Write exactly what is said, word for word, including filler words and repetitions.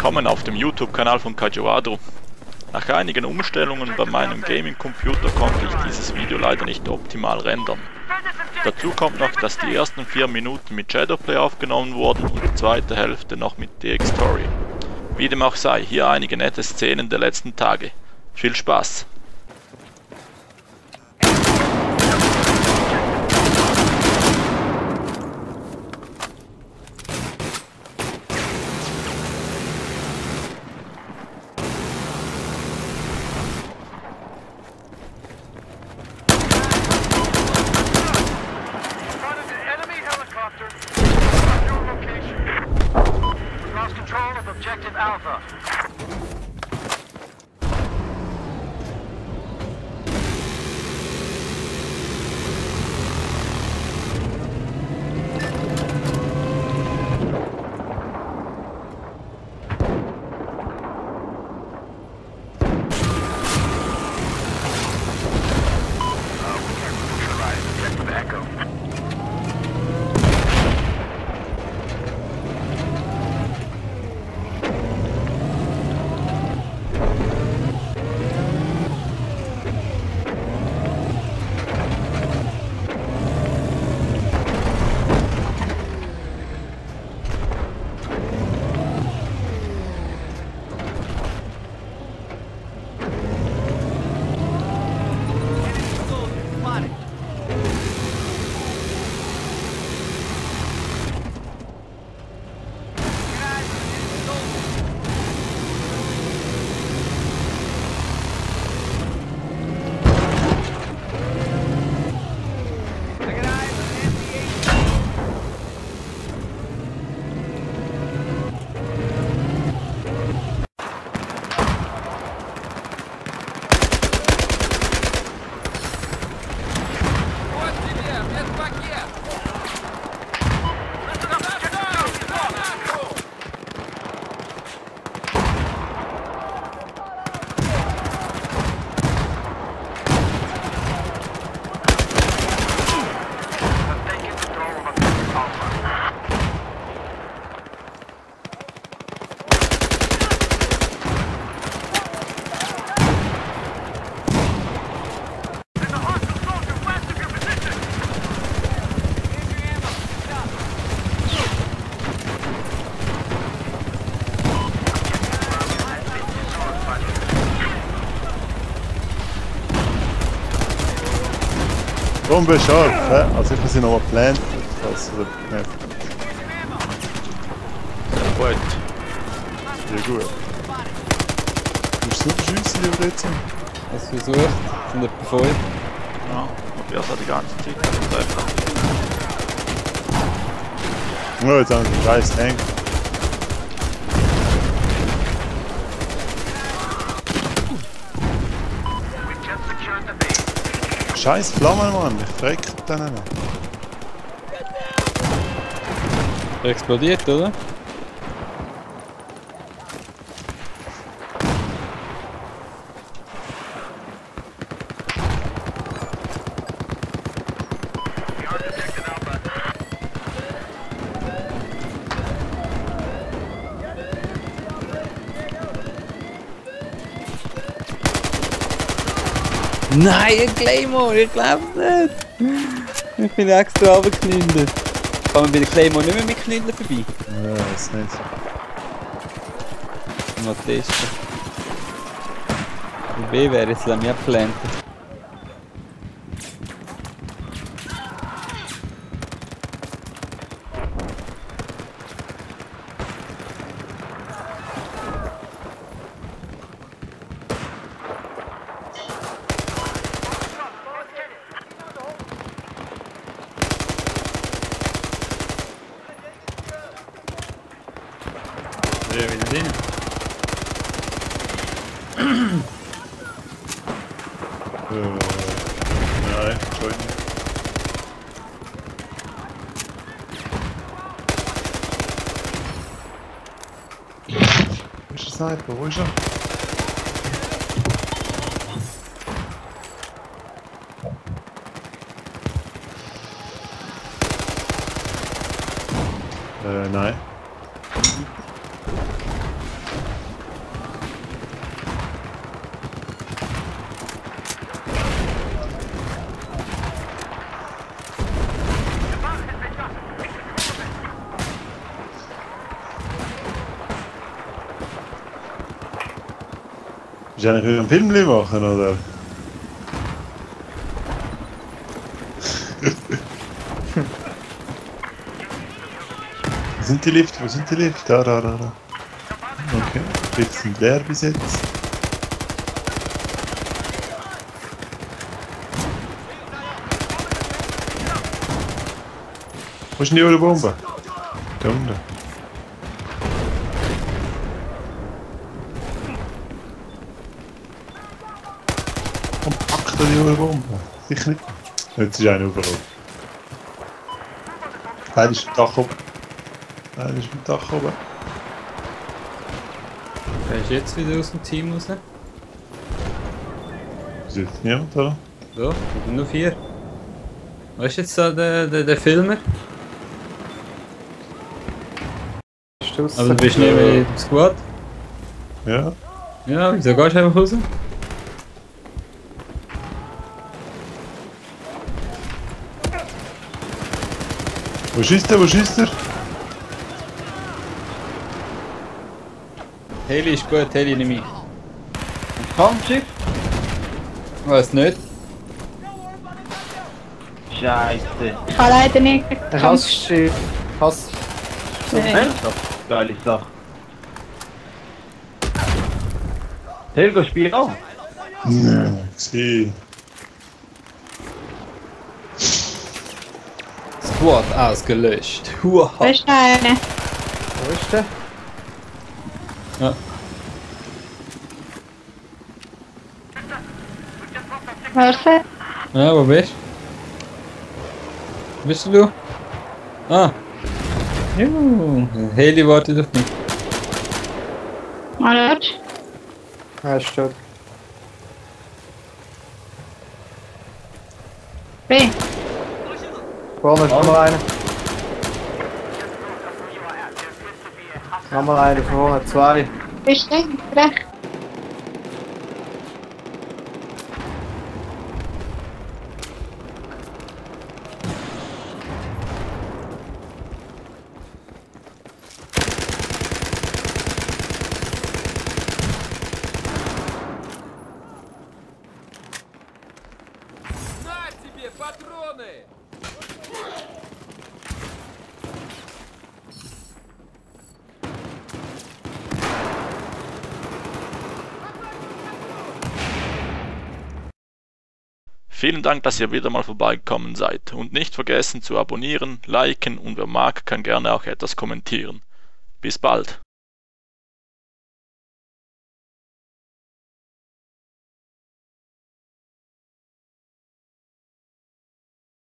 Willkommen auf dem YouTube-Kanal von Kajuado. Nach einigen Umstellungen bei meinem Gaming-Computer konnte ich dieses Video leider nicht optimal rendern. Dazu kommt noch, dass die ersten vier Minuten mit Shadowplay aufgenommen wurden und die zweite Hälfte noch mit D X Story. Wie dem auch sei, hier einige nette Szenen der letzten Tage. Viel Spaß! Objective Alpha. Bombe scharf, hä? Also ich muss sie noch mal planen. Das oder nicht. Sehr gut. Sehr gut. Musst du nur schiessen, lieber jetzt? Was versucht? Sind etwa voll? Ja, und wir sind die ganze Zeit nicht einfach. Oh, jetzt haben sie einen scheiß Tank. Scheiß Flammen, Mann, ich freck den nicht. Explodiert, oder? Nein, ein Claymore, ich glaub's nicht! Ich bin extra runtergeknüllt. Kann man bei der Claymore nicht mehr mit Knüllen vorbei? Ja, weiß nicht. Mal testen. Die B wäre jetzt an mir geplant. Ja, wieder drin. äh, nein, Entschuldigung. Wo ist der Sniper? Wo ist er? Äh, nein. Willst du eigentlich wieder einen Film machen, oder? Wo sind die Lifte? Wo sind die Lifte? Da, da, da, da. Okay, die Lifte sind leer bis jetzt. Wo ist denn die eure Bombe? Da unten. Und packt da die eure Bombe? Sicher nicht. Jetzt ist einer überall. Einer ist im Dach oben. Einer ist im Dach oben. Wer ist jetzt wieder aus dem Team raus? Ist jetzt niemand, oder? So, ich bin nur vier. Was ist jetzt da der, der, der Filmer? Aber du bist nicht mehr im Squad? Ja. Ja, wieso gehst du einfach raus? Wo schießt der? Wo schießt der? Heli ist gut, Heli nehme ich. Kampfschiff? Weiß nicht. Scheiße. Ich kann leider nicht. Rastschiff. Hass. Nein. Ernsthaft? Geile Sache. Helga, spiel auch. Nein. Gesehen. Squad ausgelöscht. Huah. Da ist noch eine. Wo ist der? Ja. Warte. Ja, wo bist du? Wo bist du? Ah. Juhu. Heli wartet auf mich. Mal dort. Ja, steht. B. Vorne ist nochmal einer. Nochmal einer vorne, zwei. Bist du recht? Vielen Dank, dass ihr wieder mal vorbeigekommen seid und nicht vergessen zu abonnieren, liken und wer mag, kann gerne auch etwas kommentieren. Bis bald!